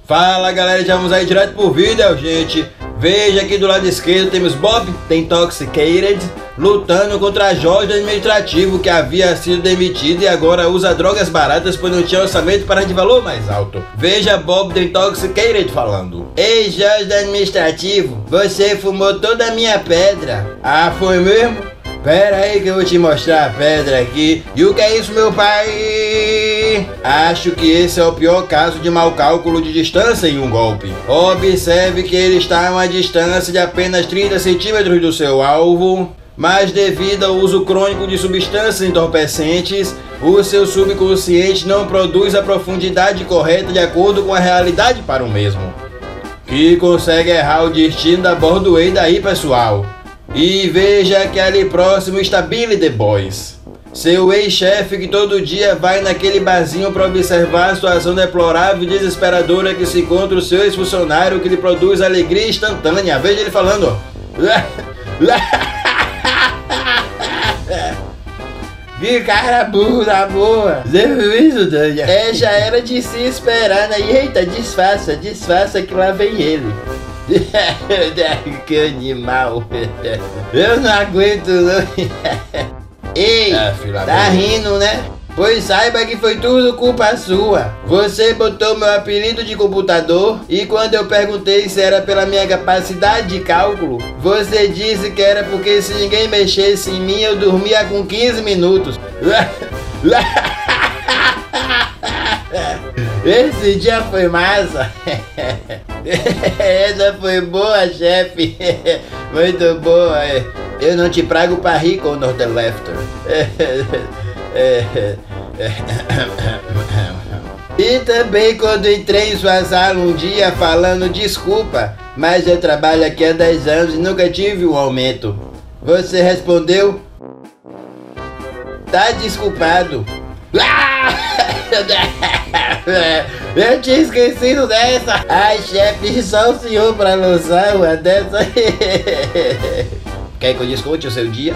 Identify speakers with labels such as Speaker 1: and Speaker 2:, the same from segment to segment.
Speaker 1: Fala galera, já vamos aí direto pro vídeo, gente. Veja aqui do lado esquerdo temos Bob The Intoxicated lutando contra Jorge do administrativo, que havia sido demitido e agora usa drogas baratas pois não tinha orçamento para de valor mais alto. Veja Bob The Intoxicated falando: Ei Jorge do administrativo, você fumou toda a minha pedra. Ah, foi mesmo? Pera aí que eu vou te mostrar a pedra aqui. E o que é isso, meu pai? Acho que esse é o pior caso de mau cálculo de distância em um golpe. Observe que ele está a uma distância de apenas 30 centímetros do seu alvo, mas devido ao uso crônico de substâncias entorpecentes, o seu subconsciente não produz a profundidade correta de acordo com a realidade para o mesmo, que consegue errar o destino da bordoada daí, pessoal. E veja que ali próximo está Billy The Boys, seu ex-chefe que todo dia vai naquele barzinho para observar a situação deplorável e desesperadora que se encontra o seu ex-funcionário, que lhe produz alegria instantânea. Veja ele falando: que cara burro da boa. Você viu isso, Dania? É, já era de se esperar, né? Eita, disfarça que lá vem ele. Que animal. Eu não aguento não. Ei, tá rindo, né? Pois saiba que foi tudo culpa sua. Você botou meu apelido de computador e quando eu perguntei se era pela minha capacidade de cálculo, você disse que era porque se ninguém mexesse em mim eu dormia com 15 minutos. Esse dia foi massa. Essa foi boa, chefe. Muito boa. Eu não te prago pra rir com o Nortelefter. E também quando entrei em sua sala um dia falando: desculpa, mas eu trabalho aqui há 10 anos e nunca tive um aumento, você respondeu: tá desculpado. Eu tinha esquecido dessa. Ai, chefe, só o senhor pra lançar uma dessa. Quer que eu desconte o seu dia?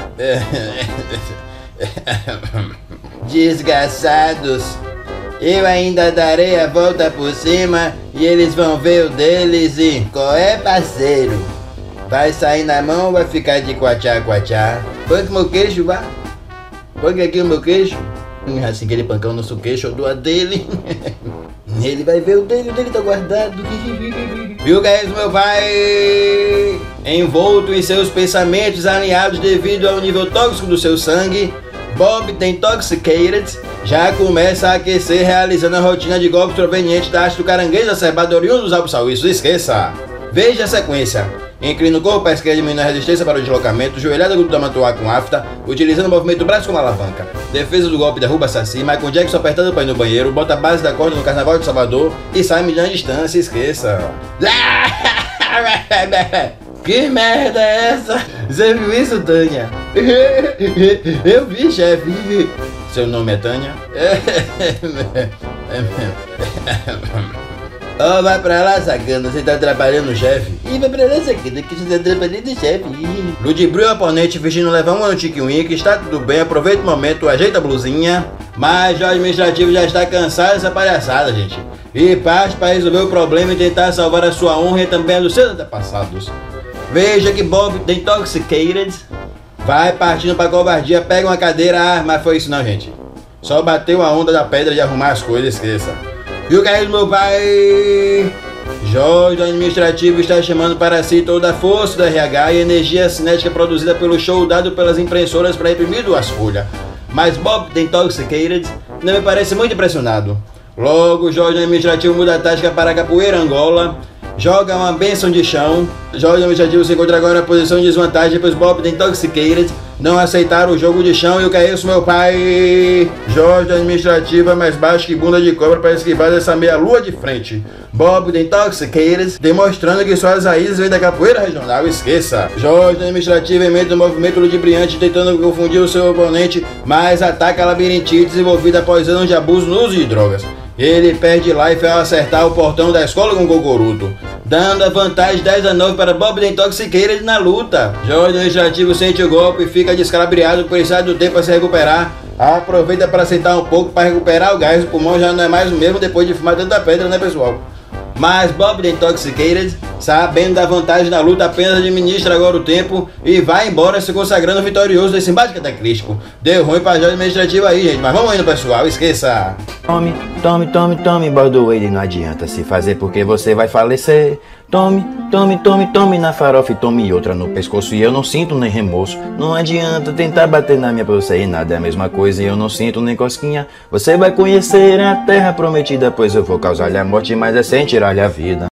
Speaker 1: Desgraçados, eu ainda darei a volta por cima e eles vão ver o deles. E qual é, parceiro? Vai sair na mão ou vai ficar de quachá? Panca meu queixo, vá. Panca aqui o meu queixo. Assim que ele pancar o nosso queixo, eu dou a dele. Ele vai ver o dele tá guardado. Viu que é isso, meu pai? Envolto em seus pensamentos alinhados devido ao nível tóxico do seu sangue, Bob The Intoxicated já começa a aquecer, realizando a rotina de golpes provenientes da arte do caranguejo acerbado oriundo dos Alpes Suíços. Esqueça! Veja a sequência. Inclina o corpo para a esquerda, diminui a resistência para o deslocamento, joelhada grupo da mantuá com afta, utilizando o movimento do braço como alavanca. Defesa do golpe, derruba Saci, Michael Jackson apertando para ir no banheiro, bota a base da corda no Carnaval de Salvador e sai medindo a distância. Esqueça. Que merda é essa? Você viu isso, Tânia? Eu vi, chefe. Seu nome é Tânia? Oh, vai pra lá, sacana, você tá trabalhando, chefe. Ih, vai pra lá, sacana, que você tá trabalhando, chefe. Ludibriou o oponente, fingindo levar uma no Tiki Wink. Está tudo bem, aproveita o momento, ajeita a blusinha. Mas o administrativo já está cansado dessa palhaçada, gente, e parte para resolver o problema e tentar salvar a sua honra e também a dos seus antepassados. Veja que Bob The Intoxicated vai partindo pra covardia, pega uma cadeira. Mas foi isso não, gente. Só bateu a onda da pedra de arrumar as coisas, esqueça. Viu que é isso, meu pai? Jorge do administrativo está chamando para si toda a força do RH e energia cinética produzida pelo show dado pelas impressoras para imprimir 2 folhas. Mas Bob The Intoxicated não me parece muito impressionado. Logo, Jorge do administrativo muda a tática para a capoeira Angola, joga uma bênção de chão. Jorge do administrativo se encontra agora na posição de desvantagem, pois Bob The Intoxicated não aceitaram o jogo de chão. E o que é isso, meu pai? Jorge do administrativo é mais baixo que bunda de cobra para esquivar dessa meia-lua de frente. Bob The Intoxicated demonstrando que suas raízes vêm da capoeira regional. Esqueça. Jorge do administrativo emite um movimento ludibriante tentando confundir o seu oponente, mas ataca a labirintite desenvolvida após anos de abuso no uso de drogas. Ele perde life ao acertar o portão da escola com o Gogoruto, dando a vantagem 10-9 para Bob The Intoxicated na luta. Jorge do administrativo sente o golpe e fica descalabriado, precisa do tempo a se recuperar. Aproveita para sentar um pouco para recuperar o gás. O pulmão já não é mais o mesmo depois de fumar tanta pedra, né, pessoal? Mas Bob the Intoxicated, sabendo da vantagem da luta, apenas administra agora o tempo e vai embora se consagrando vitorioso desse embate cataclístico. Deu ruim pra joia administrativa aí, gente, mas vamos indo, pessoal, esqueça.
Speaker 2: Tome, Bordoade, não adianta se fazer porque você vai falecer. Tome na farofa e tome outra no pescoço e eu não sinto nem remorso. Não adianta tentar bater na minha pra você e nada é a mesma coisa e eu não sinto nem cosquinha. Você vai conhecer a terra prometida, pois eu vou causar-lhe a morte, mas é sem tirar-lhe a vida.